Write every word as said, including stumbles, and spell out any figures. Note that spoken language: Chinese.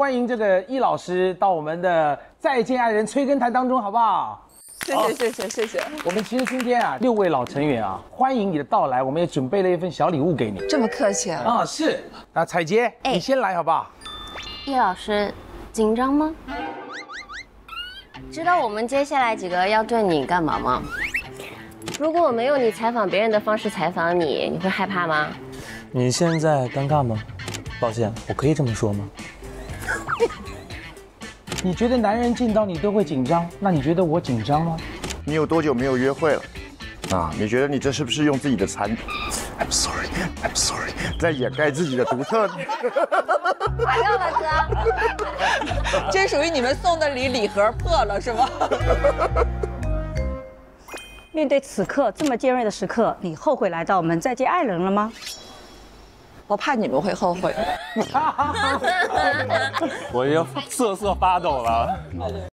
欢迎这个易老师到我们的再见爱人催更谈当中，好不好？ 谢谢谢谢谢谢。 我们其实今天啊，六位老成员啊，欢迎你的到来，我们也准备了一份小礼物给你。 这么客气啊？ 啊，是。那彩杰，你先来好不好？ 易老师，紧张吗？知道我们接下来几个要对你干嘛吗？如果我们用你采访别人的方式采访你，你会害怕吗？ 你现在尴尬吗？抱歉，我可以这么说吗？ 你觉得男人见到你都会紧张，那你觉得我紧张吗？ 你有多久没有约会了？啊，你觉得你这是不是用自己的残 ？I'm sorry, I'm sorry， 在掩盖自己的独特？ 还有了哥， 这属于你们送的礼，礼盒破了是吗？ 面对此刻这么尖锐的时刻，你后悔来到我们再见爱人了吗？ 我怕你们会后悔。 我要瑟瑟发抖了。